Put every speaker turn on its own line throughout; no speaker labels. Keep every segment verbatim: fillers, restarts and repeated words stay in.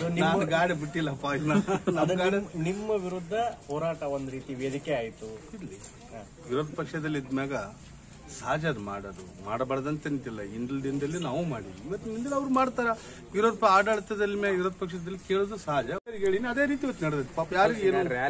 ನಾನು ಗಾಡಿ ಬಿಟ್ಟಿಲ್ಲಪ್ಪ.
ನಿಮ್ಮ ವಿರುದ್ಧ ಹೋರಾಟ ಒಂದ್ ರೀತಿ ವೇದಿಕೆ ಆಯ್ತು.
ವಿರೋಧ ಪಕ್ಷದಲ್ಲಿ ಇದ್ಮ್ಯಾಗ ಸಹಜ ಅದು ಮಾಡೋದು, ಮಾಡಬಾರ್ದಂತ ನಿಂತಿಲ್ಲ. ಹಿಂದಿನ ದಿನದಲ್ಲಿ ನಾವು ಮಾಡಿದ್ವಿ, ಇವತ್ತು ಮುಂದಿನ ಅವ್ರು ಮಾಡ್ತಾರ. ವಿರೋಧ ಆಡಳಿತದಲ್ಲಿ ಮೇಲೆ ವಿರೋಧ ಪಕ್ಷದಲ್ಲಿ ಕೇಳೋದು ಸಹಜ. ಹೇಳಿನಿ ಅದೇ ರೀತಿ ಇವತ್ತು ನಡೆದೈತೆ. ಪಾಪ ಯಾರಿಗೆ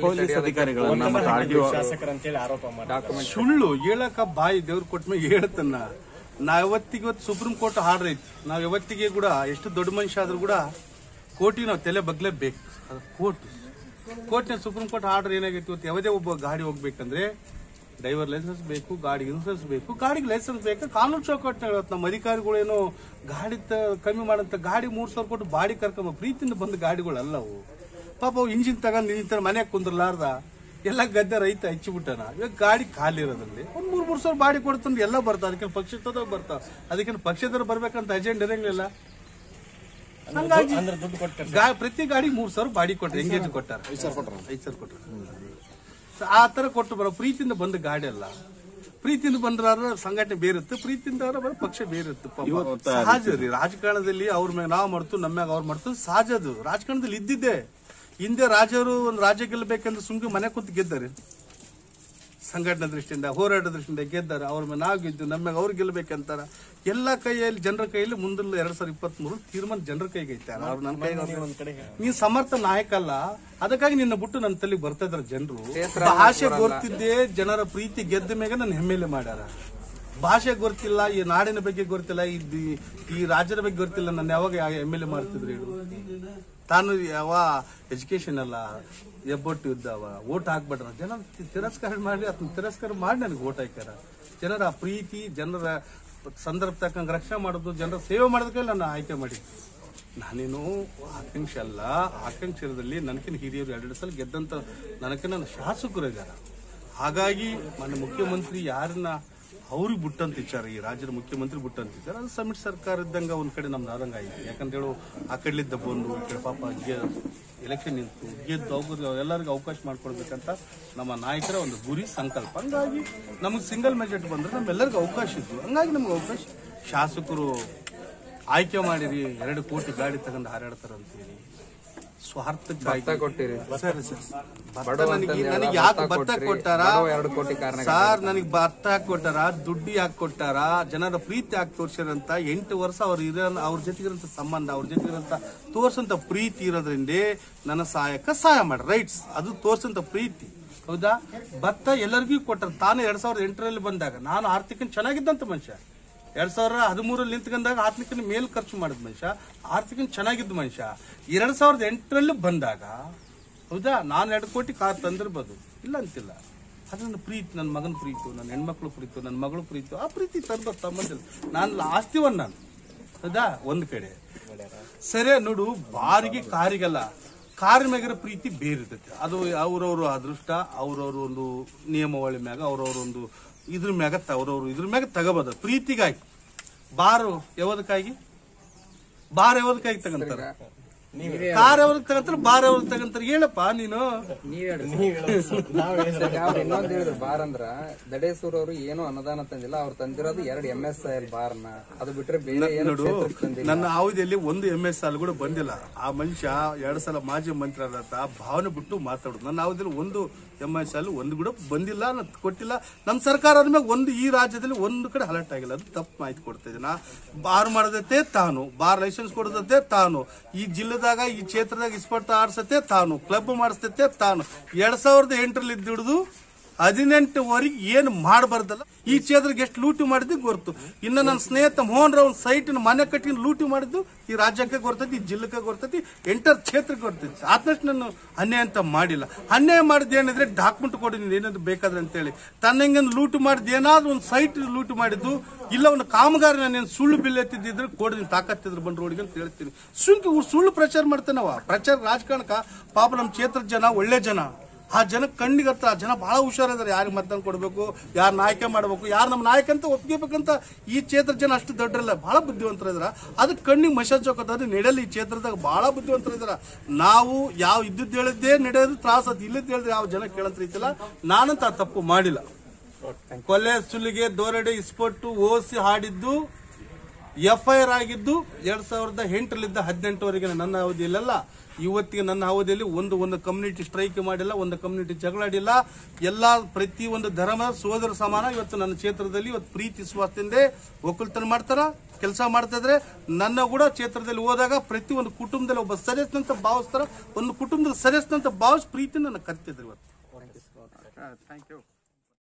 ಶಾಸಕರಂತೇಳಿ ಆರೋಪ ಮಾಡಿ
ಸುಳ್ಳು ಹೇಳಕ ಬಾಯಿ ದೇವ್ರು ಕೊಟ್ಟ ಮೇಲೆ ಹೇಳ್ತನ್ನ. ನಾವ್ ಯಾವತ್ತಿಗೆ ಇವತ್ತು ಸುಪ್ರೀಂ ಕೋರ್ಟ್ ಆರ್ಡರ್ ಐತಿ. ನಾವ್ ಯಾವತ್ತಿಗೆ ಕೂಡ ಎಷ್ಟು ದೊಡ್ಡ ಮನುಷ್ಯ ಆದ್ರೂ ಕೂಡ ಕೋರ್ಟಿಗೆ ನಾವು ತಲೆ ಬಗ್ಲೇಬೇಕು. ಅದು ಕೋರ್ಟ್ ಕೋರ್ಟ್ನ ಸುಪ್ರೀಂ ಕೋರ್ಟ್ ಆರ್ಡರ್ ಏನಾಗೈತಿ, ಇವತ್ತು ಯಾವುದೇ ಒಬ್ಬ ಗಾಡಿ ಹೋಗ್ಬೇಕಂದ್ರೆ ಡ್ರೈವರ್ ಲೈಸೆನ್ಸ್ ಬೇಕು, ಗಾಡಿಗೆ ಇನ್ಸೂರೆನ್ಸ್ ಬೇಕು. ಗಾಡಿಗೆ ಲೈಸೆನ್ಸ್ ಬೇಕು, ಕಾನೂನು ಚೌಕಟ್ಟು ಹೇಳತ್. ನಮ್ಮ ಅಧಿಕಾರಿಗಳೇನು ಗಾಡಿ ಕಮ್ಮಿ ಮಾಡಂತ ಗಾಡಿ ಮೂರ್ ಸಾವಿರ ಕೊಟ್ಟು ಬಾಡಿ ಕರ್ಕೊಂಬ ಪ್ರೀತಿಯಿಂದ ಬಂದ ಗಾಡಿಗಳಲ್ಲವು. ಪಾಪ ಅವು ಇಂಜಿನ್ ತಗೊಂಡು ಇಂತ ಮನೆಗೆ ಕುಂದ್ರಲಾರ್ದ ಎಲ್ಲ ಗದ್ದೆ ರೈತ ಹಚ್ಚಿಬಿಟ್ಟನ. ಇವಾಗ ಗಾಡಿ ಖಾಲಿ ಇರೋದ್ರಲ್ಲಿ ಒಂದ್ ಮೂರ್ ಮೂರ್ ಸಾವಿರ ಬಾಡಿ ಕೊಡ್ತಂದ್ರೆ ಎಲ್ಲ ಬರ್ತಾವ. ಅದಕ್ಕೆ ಪಕ್ಷದವ್ರು ಬರ್ತಾವ, ಅದಕ್ಕೆ ಪಕ್ಷದವ್ರು ಬರ್ಬೇಕಂತ ಅಜೆಂಡ್ ಇರಂಗಿಲ್ಲ. ಹಂಗಾಗಿ ಪ್ರತಿ ಗಾಡಿ ಮೂರ್ ಸಾವಿರ ಬಾಡಿ ಕೊಟ್ರೆ ಎಂಗೇಜ್ ಕೊಟ್ಟಾರ, ಐದು ಸಾವಿರ ಕೊಟ್ಟಾರ. ಆ ತರ ಕೊಟ್ಟು ಬರೋ ಪ್ರೀತಿಯಿಂದ ಬಂದ ಗಾಡಿ ಅಲ್ಲ. ಪ್ರೀತಿಯಿಂದ ಬಂದ್ರ ಸಂಘಟನೆ ಬೇರೆ ಇರುತ್ತೆ, ಪ್ರೀತಿಯಿಂದ ಬರೋ ಪಕ್ಷ ಬೇರೆ ಇರುತ್ತೆ. ಸಹಜ ರೀ ರಾಜಕಾರಣದಲ್ಲಿ ಅವ್ರ ಮ್ಯಾಗ ನಾವು ಮಾಡ್ತು, ನಮ್ಮ ಮ್ಯಾಗ ಅವ್ರು ಮಾಡ್ತು, ಸಹಜ ಅದು. ರಾಜಕಾರಣದಲ್ಲಿ ಇದ್ದಿದ್ದೆ. ಹಿಂದೆ ರಾಜರು ಒಂದು ರಾಜ್ಯ ಗೆಲ್ಲಬೇಕಂದ್ರೆ ಸುಮ್ಗೆ ಮನೆ ಕೂತು ಗೆದ್ದಾರೆ. ಸಂಘಟನೆ ದೃಷ್ಟಿಯಿಂದ, ಹೋರಾಟ ದೃಷ್ಟಿಯಿಂದ ಗೆದ್ದಾರೆ. ಅವ್ರ ಮೇಲೆ ನಾವು ಗೆದ್ದು, ನಮ್ಯಾಗ ಅವ್ರು ಗೆಲ್ಲಬೇಕಂತಾರ. ಎಲ್ಲ ಕೈಯಲ್ಲಿ ಜನರ ಕೈಯಲ್ಲಿ ಮುಂದಿನ ಎರಡ್ ಸಾವಿರದ ಇಪ್ಪತ್ತ್ ಮೂರು ತೀರ್ಮಾನ ಜನರ ಕೈಗೆ ಐತೆ. ಅವ್ರು ನನ್ನ ಕೈಗೆ ನೀನ್ ಸಮರ್ಥ ನಾಯಕ ಅಲ್ಲ, ಅದಕ್ಕಾಗಿ ನಿನ್ನ ಬಿಟ್ಟು ನನ್ನ ತಲೆ ಬರ್ತಾ ಇದಾರೆ ಜನರು. ಭಾಷೆ ಗೊತ್ತಿದ್ದೆ ಜನರ ಪ್ರೀತಿ ಗೆದ್ದ ಮೇಲೆ ನನ್ನ ಹೆಮ್ಮೆಲೆ ಮಾಡ್ಯಾರ. ಭಾಷೆ ಗೊತ್ತಿಲ್ಲ, ಈ ನಾಡಿನ ಬಗ್ಗೆ ಗೊತ್ತಿಲ್ಲ, ಈ ರಾಜ್ಯದ ಬಗ್ಗೆ ಗೊತ್ತಿಲ್ಲ, ನನ್ನ ಯಾವಾಗ ಎಮ್ ಎಲ್ ಎ ಮಾಡ್ತಿದ್ರಿ? ತಾನು ಯಾವ ಎಜುಕೇಶನ್ ಅಲ್ಲ, ಎಬ್ಬೊಟ್ಟು ಇದ್ದಾವ, ಓಟ್ ಹಾಕ್ಬೇಡ್ರ. ಜನ ತಿರಸ್ಕಾರ ಮಾಡಿ ಅದನ್ನ ತಿರಸ್ಕಾರ ಮಾಡಿ ನನಗೆ ಓಟ್ ಹಾಕ್ಯಾರ. ಜನರ ಪ್ರೀತಿ, ಜನರ ಸಂದರ್ಭ ತಕ್ಕಂಗೆ ರಕ್ಷಣೆ ಮಾಡೋದು, ಜನರ ಸೇವೆ ಮಾಡೋದಕ್ಕೆ ನನ್ನ ಆಯ್ಕೆ ಮಾಡಿ. ನಾನೇನು ಆಕಾಂಕ್ಷೆ ಅಲ್ಲ. ಆಕಾಂಕ್ಷದಲ್ಲಿ ನನಕಿನ ಹಿರಿಯರು ಎರಡು ಸಲ ಗೆದ್ದಂತ ನನಗೆ ನನ್ನ ಶಾಸಕರು ಇದ್ದಾರೆ. ಹಾಗಾಗಿ ನನ್ನ ಮುಖ್ಯಮಂತ್ರಿ ಯಾರನ್ನ ಅವ್ರಿಗೆ ಬಿಟ್ಟಂತ ವಿಚಾರ, ಈ ರಾಜ್ಯದ ಮುಖ್ಯಮಂತ್ರಿ ಬಿಟ್ಟಂತ ವಿಚಾರ, ಅದು ಸಮ್ಮಿಶ್ರ ಸರ್ಕಾರ ಇದ್ದಂಗ ಒಂದ್ ಕಡೆ ನಮ್ದು ಆದಂಗ ಆಯ್ತು. ಯಾಕಂತ ಹೇಳು ಆ ಕಡೆಲಿದ್ದ ಬಂದು ಈ ಕಡೆ ಪಾಪ ಎಲೆಕ್ಷನ್ ನಿಂತು ಗೆದ್ದು ಅವ್ರಿಗೆ ಎಲ್ಲರಿಗೂ ಅವಕಾಶ ಮಾಡ್ಕೊಡ್ಬೇಕಂತ ನಮ್ಮ ನಾಯಕರ ಒಂದು ಗುರಿ ಸಂಕಲ್ಪ. ಹಂಗಾಗಿ ನಮಗೆ ಸಿಂಗಲ್ ಮೆಜಾರಿಟಿ ಬಂದ್ರೆ ನಮ್ಮೆಲ್ಲರಿಗೂ ಅವಕಾಶ ಇತ್ತು. ಹಂಗಾಗಿ ನಮ್ಗೆ ಅವಕಾಶ ಶಾಸಕರು ಆಯ್ಕೆ ಮಾಡಿರಿ, ಎರಡು ಕೋಟಿ ಗಾಡಿ ತಗೊಂಡು ಹಾರಾಡ್ತಾರ ಅಂತ ಹೇಳಿ ಸ್ವಾರ್ಥಕ್ಕೆ
ಕೊಟ್ಟಿರಿ.
ಸರಿ ಸರ್, ನನಗೆ ಯಾಕೆ ಭತ್ತ ಕೊಟ್ಟಾರ ಸರ್? ನನಗೆ ಭತ್ತ ಹಾಕಿ ಕೊಟ್ಟಾರ, ದುಡ್ಡಿ ಹಾಕಿ ಕೊಟ್ಟಾರ, ಜನರ ಪ್ರೀತಿ ಹಾಕಿ ತೋರ್ಸ್ಯಾರಂತ. ಎಂಟು ವರ್ಷ ಅವ್ರ ಇರೋ ಅವ್ರ ಜೊತೆಗಿರಂತ ಸಂಬಂಧ, ಅವ್ರ ಜೊತೆಗಿರಂತ ತೋರ್ಸಂತ ಪ್ರೀತಿ ಇರೋದ್ರಿಂದ ನನ್ನ ಸಹಾಯಕ ಸಹಾಯ ಮಾಡ್ರ. ರೈಟ್ಸ್, ಅದು ತೋರ್ಸಂತ ಪ್ರೀತಿ. ಹೌದಾ? ಭತ್ತ ಎಲ್ಲರಿಗೂ ಕೊಟ್ಟಾರ. ತಾನು ಎರಡ್ ಸಾವಿರದ ಎಂಟರಲ್ಲಿ ಬಂದಾಗ ನಾನು ಆರ್ಥಿಕ ಚೆನ್ನಾಗಿದ್ದಂತ ಮನುಷ್ಯ. ಎರಡ್ ಸಾವಿರ ಹದಿಮೂರಲ್ಲಿ ನಿಂತ್ಕೊಂಡಾಗ ಆರ್ಥಿಕ ಮೇಲ್ ಖರ್ಚು ಮಾಡಿದ ಮನುಷ್ಯ, ಆರ್ಥಿಕ ಚೆನ್ನಾಗಿದ್ದ ಮನುಷ್ಯ. ಎರಡ್ ಸಾವಿರದ ಎಂಟರಲ್ಲಿ ಬಂದಾಗ ಹೌದಾ ನಾನು ಎರಡು ಕೋಟಿ ಕಾರ್ ತಂದಿರ್ಬೋದು, ಇಲ್ಲ ಅಂತಿಲ್ಲ. ಅದು ನನ್ನ ಪ್ರೀತಿ, ನನ್ನ ಮಗನ ಪ್ರೀತಿ, ನನ್ನ ಹೆಣ್ಮಕ್ಳು ಪ್ರೀತಿ, ನನ್ನ ಮಗಳು ಪ್ರೀತಿ. ಆ ಪ್ರೀತಿ ತರ್ಬೋದು ಸಂಬಂಧ. ನಾನು ಆಸ್ತಿವನ್ ನಾನು ಹೌದಾ ಒಂದ್ ಕಡೆ. ಸರಿ ನೋಡು, ಬಾರಿಗೆ ಕಾರಿಗಲ್ಲ, ಕಾರ್ ಮ್ಯಾಗಿರೋ ಪ್ರೀತಿ ಬೇರೆ ಇರ್ತೈತೆ. ಅದು ಅವ್ರವ್ರ ಅದೃಷ್ಟ, ಅವ್ರವ್ರ ಒಂದು ನಿಯಮಾವಳಿ ಮ್ಯಾಗ, ಅವ್ರವ್ರ ಒಂದು ಇದ್ರ ಮ್ಯಾಗ ಅವ್ರವ್ರು ಇದ್ರ ಮ್ಯಾಗ ತಗೋಬೋದು. ಪ್ರೀತಿಗಾಗಿ ಬಾರು ಯಾವದಕ್ಕಾಗಿ ಬಾರ್ ಯಾವದಕ್ಕಾಗಿ ತಗಂತಾರ, ಕಾರ್ ಯಾವ್ದಕ್ ತಗಂತಾರ, ಬಾರ್ ಯಾವ್ದಕ್ ತಗಂತಾರ? ಹೇಳಪ್ಪ ನೀನು.
ಇನ್ನೊಂದ್ ಹೇಳಿದ್ರು ಬಾರ್ ಅಂದ್ರ ದಡೇಸೂರ್ ಅವರು ಏನು ಅನುದಾನ ತಂದಿಲ್ಲ, ಅವ್ರು ತಂದಿರೋದು ಎರಡು ಎಂ ಎಸ್ ಎಲ್ ಬಾರ್ ನ. ಅದು ಬಿಟ್ರೆ ಬೇರೆ
ನೋಡು, ನನ್ನ ಅವಧಿಯಲ್ಲಿ ಒಂದು ಎಂ ಎಸ್ ಎಲ್ ಕೂಡ ಬಂದಿಲ್ಲ. ಆ ಮನುಷ್ಯ ಎರಡ್ ಸಲ ಮಾಜಿ ಮಂತ್ರಿ ಆದಂತ ಭಾವನೆ ಬಿಟ್ಟು ಮಾತಾಡುದು. ನನ್ನ ಅವಧಿಯಲ್ಲಿ ಒಂದು ಎಂ ಎಸ್ ಎಲ್ ಒಂದು ಕೂಡ ಬಂದಿಲ್ಲ, ಕೊಟ್ಟಿಲ್ಲ. ನಮ್ಮ ಸರ್ಕಾರ ಆದ್ಮೇಲೆ ಒಂದು ಈ ರಾಜ್ಯದಲ್ಲಿ ಒಂದು ಕಡೆ ಅಲರ್ಟ್ ಆಗಿಲ್ಲ. ಅದು ತಪ್ಪು ಮಾಹಿತಿ ಕೊಡ್ತಾ ಇದ್ದೀನಿ. ನಾ ಬಾರ್ ಮಾಡದತ್ತೆ ತಾನು, ಬಾರ್ ಲೈಸೆನ್ಸ್ ಕೊಡದತ್ತೆ ತಾನು, ಈ ಜಿಲ್ಲೆದಾಗ ಈ ಕ್ಷೇತ್ರದಾಗ ಇಸ್ಪರ್ಟ್ ಆಡ್ಸತ್ತೆ ತಾನು, ಕ್ಲಬ್ ಮಾಡಿಸ್ತೈತೆ ತಾನು. ಎರಡ್ ಸಾವಿರದ ಎಂಟರಲ್ಲಿ ಇದ್ದಿಡುದು ಹದಿನೆಂಟುವರೆಗೆ ಏನು ಮಾಡಬಾರ್ದಲ್ಲ. ಈ ಕ್ಷೇತ್ರಕ್ಕೆ ಎಷ್ಟು ಲೂಟಿ ಮಾಡಿದ್ದು ಗೊತ್ತು. ಇನ್ನು ನನ್ನ ಸ್ನೇಹಿತ ಮೋಹನ್ ರಾವ್ ಸೈಟ್ ಮನೆ ಕಟ್ಟಿ ಲೂಟಿ ಮಾಡಿದ್ದು ಈ ರಾಜ್ಯಕ್ಕೆ ಗೊತ್ತೈತಿ, ಈ ಜಿಲ್ಲೆಗೆ ಗೊತ್ತೈತಿ, ಎಂಟರ್ ಕ್ಷೇತ್ರಕ್ಕೆ ಗೊತ್ತೈತಿ. ಆದಷ್ಟು ನಾನು ಅನ್ಯಾಯ ಅಂತ ಮಾಡಿಲ್ಲ. ಅನ್ಯಾಯ ಮಾಡಿದ್ದು ಏನಿದ್ರೆ ಡಾಕ್ಯುಮೆಂಟ್ ಕೊಡಿ, ನೀನು ಏನಾದ್ರು ಬೇಕಾದ್ರೆ ಅಂತೇಳಿ. ತನ್ನಂಗೆ ಲೂಟಿ ಮಾಡಿದ್ದು ಏನಾದ್ರು ಒಂದು ಸೈಟ್ ಲೂಟಿ ಮಾಡಿದ್ದು, ಇಲ್ಲ ಒಂದು ಕಾಮಗಾರಿ ನಾನೇನು ಸುಳ್ಳು ಬಿಲ್ ಎತ್ತಿದ್ರೆ ಕೊಡಿ, ತಾಕತ್ತಿದ್ರು ಬಂದು ರೋಡಿಗೆ ಅಂತ ಹೇಳ್ತೀನಿ. ಸುಂಕಿ ಸುಳ್ಳು ಪ್ರಚಾರ ಮಾಡ್ತಾನವ. ಪ್ರಚಾರ ರಾಜಕಾರಣಕ್ಕ ಪಾಪ ನಮ್ಮ ಕ್ಷೇತ್ರದ ಜನ ಒಳ್ಳೆ ಜನ. ಆ ಜನ ಕಣ್ಣಿಗತ್ತ ಆ ಜನ ಬಹಳ ಹುಷಾರಿದ್ದಾರೆ. ಯಾರಿಗೆ ಮತದಾನ ಕೊಡಬೇಕು, ಯಾರು ನಾಯಕ ಮಾಡಬೇಕು, ಯಾರು ನಮ್ಮ ನಾಯಕ ಅಂತ ಒಪ್ಕೋಬೇಕಂತ ಈ ಕ್ಷೇತ್ರ ಜನ ಅಷ್ಟು ದೊಡ್ಡರಲ್ಲ, ಬಹಳ ಬುದ್ಧಿವಂತರಿದಾರ. ಅದಕ್ಕೆ ಕಣ್ಣಿಗೆ ಮಸಾಜ್ ಚೌಕತ್ತಾದ್ರೆ ನಡೆಯಲ್ಲ. ಈ ಕ್ಷೇತ್ರದಾಗ ಬಹಳ ಬುದ್ಧಿವಂತರಿದಾರ. ನಾವು ಯಾವ ಇದ್ದದ್ದು ಹೇಳಿದ್ದೇ ನಡೆಯೋದು ತ್ರಾಸ, ಅದು ಇಲ್ಲದ್ದು ಹೇಳಿದ್ರೆ ಯಾವ ಜನ ಕೇಳಂತ ರೀತಿಲ್ಲ. ನಾನಂತ ಆ ತಪ್ಪು ಮಾಡಿಲ್ಲ. ಕೊಲೆ ಸುಲಿಗೆ ದೋರಡೆ ಇಸ್ಪಟ್ಟು ಓಸಿ ಹಾಡಿದ್ದು ಎಫ್ ಐ ಆರ್ ಆಗಿದ್ದು ಎರಡ್ ಸಾವಿರದ ಎಂಟರಲ್ಲಿದ್ದ ಹದಿನೆಂಟುವರೆಗೆ ನನ್ನ ಅವಧಿಯಲ್ಲೆಲ್ಲ ಇವತ್ತಿಗೆ ನನ್ನ ಅವಧಿಯಲ್ಲಿ ಒಂದು ಒಂದು ಕಮ್ಯುನಿಟಿ ಸ್ಟ್ರೈಕ್ ಮಾಡಿಲ್ಲ, ಒಂದು ಕಮ್ಯುನಿಟಿ ಜಗಳಾಡಿಲ್ಲ. ಎಲ್ಲಾ ಪ್ರತಿ ಒಂದು ಧರ್ಮ ಸೋದರ ಸಮಾನ ಇವತ್ತು ನನ್ನ ಕ್ಷೇತ್ರದಲ್ಲಿ ಇವತ್ತು ಪ್ರೀತಿ ವಿಶ್ವಾಸದಿಂದ ಒಕ್ಕಲ್ತನ ಮಾಡ್ತಾರ, ಕೆಲಸ ಮಾಡ್ತಾ ಇದ್ರೆ. ನನ್ನ ಕೂಡ ಕ್ಷೇತ್ರದಲ್ಲಿ ಹೋದಾಗ ಪ್ರತಿ ಒಂದು ಕುಟುಂಬದಲ್ಲಿ ಒಬ್ಬ ಸದಸ್ಯನಂತ ಭಾವಿಸ್ತಾರ, ಒಂದು ಕುಟುಂಬದಲ್ಲಿ ಸದಸ್ಯನಂತ ಭಾವಿಸ್ ಪ್ರೀತಿ ನನ್ನ ಕರ್ತಿದ್ರು ಇವತ್ತು.
Thank you.